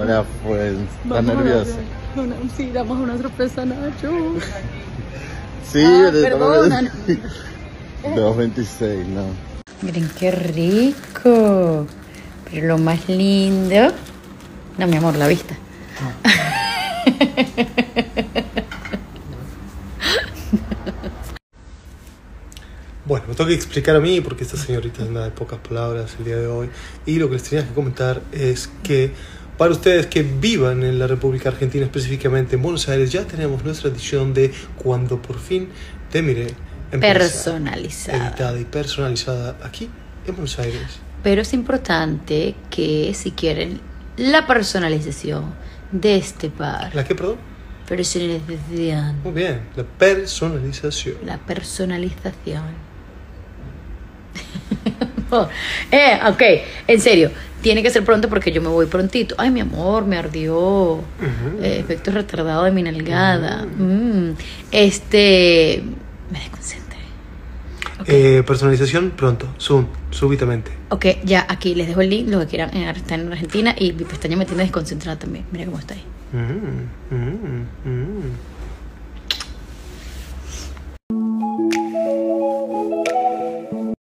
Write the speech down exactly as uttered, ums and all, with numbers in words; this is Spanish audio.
Hola, pues, ¿estás nerviosa? Una, sí, damos una sorpresa a Nacho. Sí, ah, pero perdona. dos veintiséis, no. Miren qué rico. Pero lo más lindo... No, mi amor, la vista. Bueno, me toca explicar a mí porque esta señorita anda de pocas palabras el día de hoy. Y lo que les tenía que comentar es que para ustedes que vivan en la República Argentina, específicamente en Buenos Aires, ya tenemos nuestra edición de Cuando por fin te miré. Personalizada. Editada y personalizada aquí en Buenos Aires. Pero es importante que si quieren la personalización de este par. ¿La qué, perdón? Personalización. Muy bien, la personalización. La personalización. oh, eh, ok, en serio, tiene que ser pronto porque yo me voy prontito. Ay, mi amor, me ardió. Uh-huh. eh, efecto retardado de mi nalgada. Uh-huh. mm, este, me desconcentré. Okay. Eh, personalización pronto, zoom, súbitamente. Ok, ya aquí les dejo el link, lo que quieran estar en Argentina. Y mi pestaña me tiene desconcentrada también. Mira cómo está ahí. Mm, mm, mm.